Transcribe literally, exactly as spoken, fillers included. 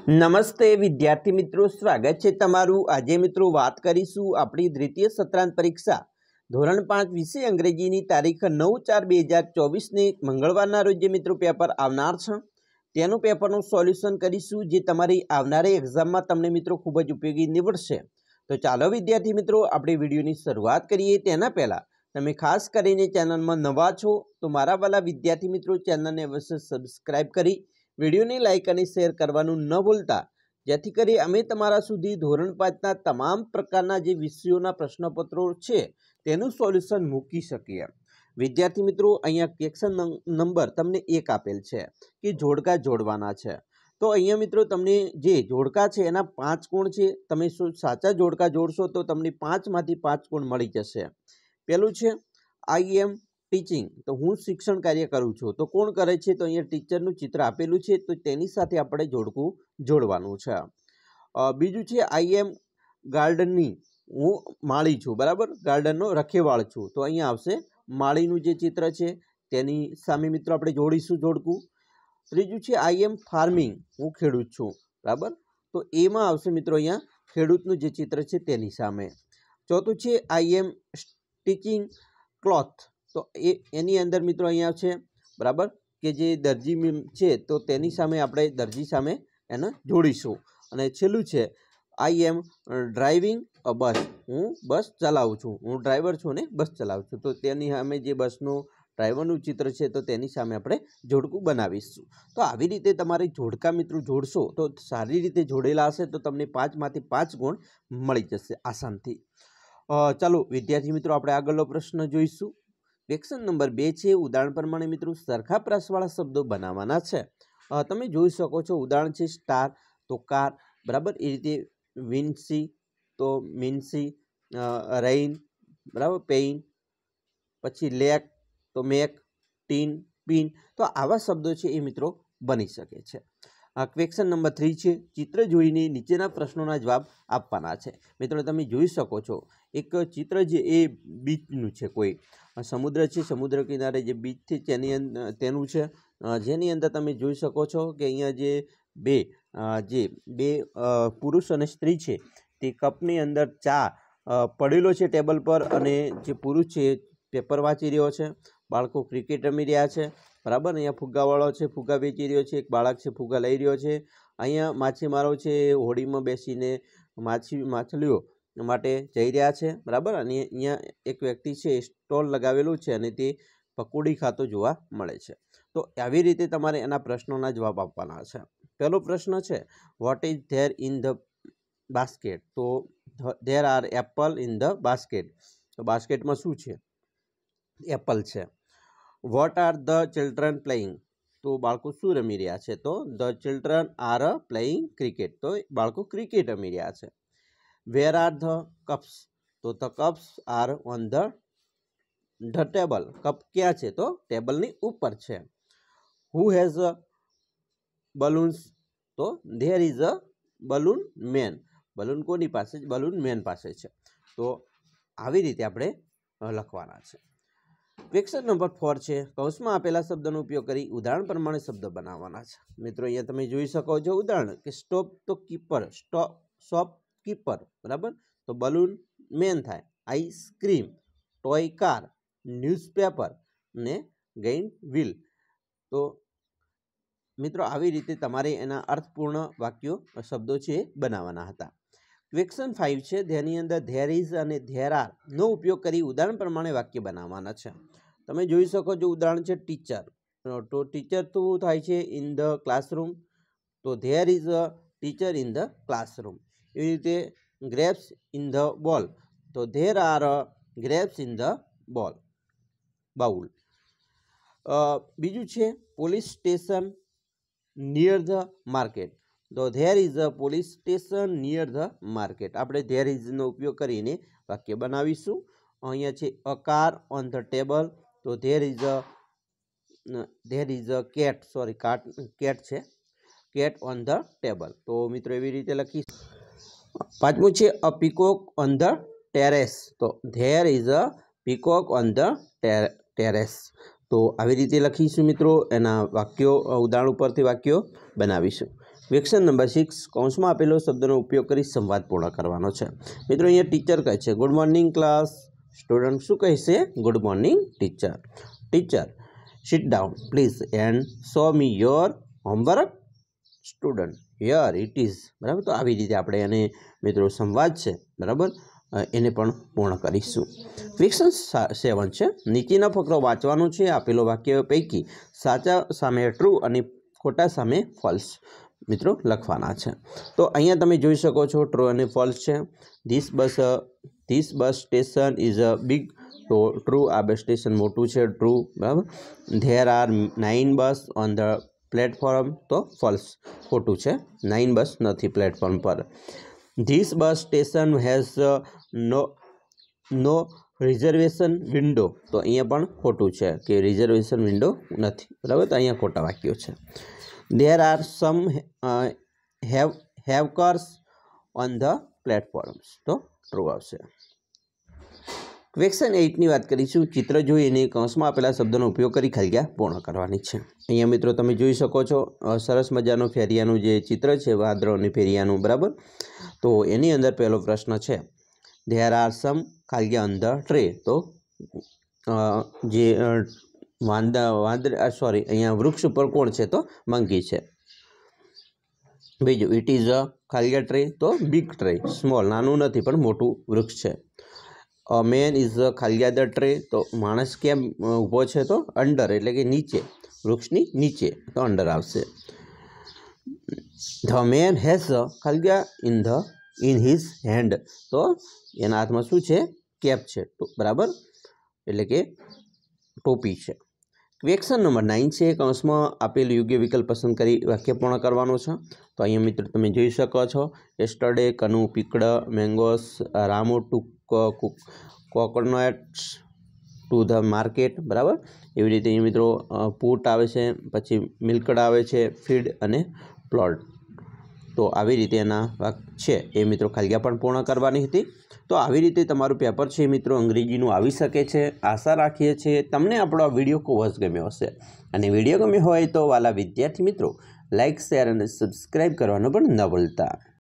નમસ્તે વિદ્યાર્થી મિત્રો, સ્વાગત છે તમારું। આજે મિત્રો વાત કરીશું આપણી દ્વિતીય સત્રાંત પરીક્ષા ધોરણ પાંચ વિષય અંગ્રેજીની તારીખ નવ ચાર બે હજાર ચોવીસને મંગળવારના રોજ જે મિત્રો પેપર આવનાર છે તેનું પેપરનું સોલ્યુશન કરીશું, જે તમારી આવનારી એક્ઝામમાં તમને મિત્રો ખૂબ જ ઉપયોગી નીવડશે। તો ચાલો વિદ્યાર્થી મિત્રો આપણે વિડીયોની શરૂઆત કરીએ। તેના પહેલાં તમે ખાસ કરીને ચેનલમાં નવા છો તો મારા વાલા વિદ્યાર્થી મિત્રો ચેનલને અવશ્ય સબસ્ક્રાઈબ કરી વિડીયોને લાઇક અને શેર કરવાનું ન ભૂલતા, જેથી કરી અમે તમારા સુધી ધોરણ પાંચના તમામ પ્રકારના જે વિષયોના પ્રશ્નપત્રો છે તેનું સોલ્યુશન મૂકી શકીએ। વિદ્યાર્થી મિત્રો, અહીંયા ક્વેશ્ચન નંબર તમને એક આપેલ છે કે જોડકા જોડવાના છે। તો અહીંયા મિત્રો તમને જે જોડકા છે એના પાંચ ગુણ છે, તમે સાચા જોડકા જોડશો તો તમને પાંચમાંથી પાંચ ગુણ મળી જશે। પહેલું છે આઈ એમ ટીચિંગ, તો હું શિક્ષણ કાર્ય કરું છું, તો કોણ કરે છે? તો અહીંયા ટીચરનું ચિત્ર આપેલું છે, તો તેની સાથે આપણે જોડકું જોડવાનું છે। બીજું છે આઈ એમ ગાર્ડનિંગ, હું માળી છું, બરાબર, ગાર્ડનનો રખેવાળ છું, તો અહીંયા આવશે માળીનું જે ચિત્ર છે તેની સામે મિત્રો આપણે જોડીશું જોડકું। ત્રીજું છે આઈ એમ ફાર્મિંગ, હું ખેડૂત છું, બરાબર, તો એમાં આવશે મિત્રો અહીંયા ખેડૂતનું જે ચિત્ર છે તેની સામે। ચોથું છે આઈ એમ સ્ટિચિંગ ક્લોથ, તો એ એની અંદર મિત્રો અહીંયા છે, બરાબર, કે જે દરજી છે તો તેની સામે આપણે દરજી સામે એને જોડીશું। અને છેલ્લું છે આઈ એમ ડ્રાઇવિંગ અ બસ, હું બસ ચલાવું છું, હું ડ્રાઈવર છું ને બસ ચલાવું છું, તો તેની સામે જે બસનું ડ્રાઈવરનું ચિત્ર છે તો તેની સામે આપણે જોડકું બનાવીશું। તો આવી રીતે તમારે જોડકા મિત્રો જોડશો તો સારી રીતે જોડેલા હશે તો તમને પાંચમાંથી પાંચ ગુણ મળી જશે આસાનથી। ચાલો વિદ્યાર્થી મિત્રો આપણે આગળનો પ્રશ્ન જોઈશું। ક્વેશ્ચન નંબર બે છે, ઉદાહરણ પ્રમાણે મિત્રો સરખા પ્રાસવાળા શબ્દો બનાવવાના છે। તમે જોઈ શકો છો, ઉદાહરણ છે સ્ટાર તો કાર, બરાબર, એ રીતે વિન્સી તો મિન્સી, રેઇન, બરાબર, પેઇન, પછી લેક તો મેક, ટીન, પીન, તો આવા શબ્દો છે એ મિત્રો બની શકે છે। ક્વેશ્ચન નંબર થ્રી છે, ચિત્ર જોઈને નીચેના પ્રશ્નોના જવાબ આપવાના છે। મિત્રો તમે જોઈ શકો છો એક ચિત્ર જે એ બીચનું છે, કોઈ સમુદ્ર છે, સમુદ્ર કિનારે જે બીચ છે તેની અંદર તેનું છે, જેની અંદર તમે જોઈ શકો છો કે અહીંયા જે બે જે બે પુરુષ અને સ્ત્રી છે તે કપની અંદર ચા પડેલો છે ટેબલ પર, અને જે પુરુષ છે પેપર વાંચી રહ્યો છે, બાળકો ક્રિકેટ રમી રહ્યા છે, બરાબર, અહીંયા ફુગ્ગાવાળો છે ફુગ્ગા વેચી રહ્યો છે, એક બાળક છે ફુગ્ગા લઈ રહ્યો છે, અહીંયા માછીમારો છે હોડીમાં બેસીને માછી માછલીઓ માટે જઈ રહ્યા છે, બરાબર, અને અહીંયા એક વ્યક્તિ છે સ્ટોલ લગાવેલું છે અને તે પકોડી ખાતો જોવા મળે છે। તો આવી રીતે તમારે એના પ્રશ્નોના જવાબ આપવાના છે। પહેલો પ્રશ્ન છે what is there in the basket, તો there are apple in the basket, તો બાસ્કેટમાં શું છે? એપલ છે। What are the children playing, તો બાળકો શું રમી રહ્યા છે? તો the children are playing cricket, તો બાળકો ક્રિકેટ રમી રહ્યા છે। વેર આર ધ કપ્સ, તો the cups are on the the table, cup ક્યાં છે? તો ટેબલની ઉપર છે। હુ હેઝ અ બલૂન્સ, તો there is a balloon man, balloon કોની પાસે? બલૂન મેન પાસે છે। તો આવી રીતે આપણે લખવાના છે। ક્વેશ્ચન નંબર ફોર છે, કૌંસમાં આપેલા શબ્દનો ઉપયોગ કરી ઉદાહરણ પ્રમાણે શબ્દ બનાવવાના છે। મિત્રો અહીંયા તમે જોઈ શકો છો ઉદાહરણ કે સ્ટોપ તો કીપર, સ્ટોપ શોપ કીપર, બરાબર, તો બલૂન મેન થાય, આઈસ્ક્રીમ, ટોય કાર, ન્યૂઝપેપર ને ગેઇન વ્હીલ। તો મિત્રો આવી રીતે તમારે એના અર્થપૂર્ણ વાક્યો શબ્દો છે બનાવવાના હતા। ક્વેશ્ચન ફાઇવ છે, તેની અંદર ધેર ઇઝ અને ધેર આર નો ઉપયોગ કરી ઉદાહરણ પ્રમાણે વાક્ય બનાવવાના છે। તમે જોઈ શકો છો ઉદાહરણ છે ટીચર, તો ટીચર તો થાય છે ઇન ધ ક્લાસરૂમ, તો there is a teacher in the classroom. એવી રીતે ગ્રેપ્સ ઇન ધ બોલ, તો there are grapes in the bowl bowl. બીજું છે police station near the market, તો there is a police station near the market. આપણે there ઇઝનો ઉપયોગ કરીને વાક્ય બનાવીશું। અહીંયા છે a car on the table, તો there is a there is a cat, sorry cat cat છે, કેટ ઓન ધ ટેબલ। તો મિત્રો એવી રીતે લખીશું। પાંચમું છે a peacock on the terrace, તો there is a peacock on the terrace. તો આવી રીતે લખીશું મિત્રો, એના વાક્યો ઉદાહરણ ઉપરથી વાક્યો બનાવીશું। ક્વેશ્ચન નંબર સિક્સ કૌંસમાં આપેલો શબ્દનો ઉપયોગ કરી સંવાદ પૂર્ણ કરવાનો છે। મિત્રો અહીંયા ટીચર કહે છે ગુડ મોર્નિંગ ક્લાસ, સ્ટુડન્ટ શું કહેશે? Good morning teacher. Teacher sit down please and show me your homework, student here it is. બરાબર, તો આવી રીતે આપણે એને મિત્રો સંવાદ છે બરાબર એને પણ પૂર્ણ કરીશું। ક્વેશ્ચન સેવન છે નીચેના ફકરો વાંચવાનું છે, આપેલો વાક્ય પૈકી સાચા સામે ટ્રુ અને ખોટા સામે ફોલ્સ મિત્રો લખવાના છે। તો અહીંયા તમે જોઈ શકો છો ટ્રુ અને ફોલ્સ છે। This bus this bus station is a big, તો ટ્રુ, આ બસ સ્ટેશન મોટું છે, ટ્રુ બરાબર। There are nine bus on the platform, તો ફોલ્સ, ખોટું છે, નાઇન બસ નથી પ્લેટફોર્મ પર। This bus station has no no reservation window, તો અહીંયા પણ ખોટું છે કે રિઝર્વેશન વિન્ડો નથી બરાબર, તો અહીંયા ખોટા વાક્યો છે। There are some have have cars on the platforms, તો ટ્રુ આવશે। ક્વેશ્ચન એઇટની વાત કરીશું, ચિત્ર જોઈને કૌંસમાં આપેલા શબ્દોનો ઉપયોગ કરી ખાલી પૂર્ણ કરવાની છે। અહીંયા મિત્રો તમે જોઈ શકો છો સરસ મજાનું ફેરિયાનું જે ચિત્ર છે વાદળો અને ફેરિયાનું બરાબર, તો એની અંદર પહેલો પ્રશ્ન છે ધેર આર સમ ખાલિયા ઓન ધ ટ્રે, તો જે વાંદા વાંદરા સોરી અહીંયા વૃક્ષ ઉપર કોણ છે? તો મંકી છે। બીજું ઇટ ઇઝ અ ખાલિયા ટ્રે, તો બિગ ટ્રે, સ્મોલ નાનું નથી પણ મોટું વૃક્ષ છે। અ મેન ઇઝ અ ખાલિયા ધ ટ્રે, તો માણસ કેમ ઊભો છે? તો અંડર એટલે કે નીચે, વૃક્ષની નીચે, તો અંડર આવશે। ધ મેન હેઝ અ ખાલિયા in the in his hand, તો એના હાથમાં શું છે? કેપ છે બરાબર, એટલે કે ટોપી છે। ક્વેશ્ચન નંબર નાઇન છે કૌંસમાં આપેલું યોગ્ય વિકલ્પ પસંદ કરી વાક્ય પૂર્ણ કરવાનો છે। તો અહીંયા મિત્રો તમે જોઈ શકો છો yesterday Kanu picked mangoes Ramu two coconuts to the market બરાબર, એવી રીતે અહીં મિત્રો પુટ આવે છે, પછી મિલ્કડ આવે છે, ફીડ અને પ્લોટ, તો આવી રીતે એના વાક છે એ મિત્રો ખાલિયા પણ પૂર્ણ કરવાની હતી। તો આવી રીતે તમારું પેપર છે મિત્રો અંગ્રેજીનું આવી શકે છે। આશા રાખીએ છીએ તમને આપણો આ વિડીયો ખૂબ જ ગમ્યો હશે, અને વિડીયો ગમ્યો હોય તો વાલા વિદ્યાર્થી મિત્રો લાઇક, શેર અને સબસ્ક્રાઈબ કરવાનું પણ ન ભૂલતા।